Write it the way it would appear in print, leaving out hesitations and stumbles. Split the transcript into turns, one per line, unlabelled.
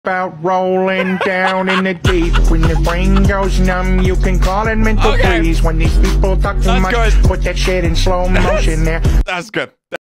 about rolling down in the deep. When your brain goes numb, you can call it mental freeze. When these people talk too much, put that shit in slow motion there.
That's good.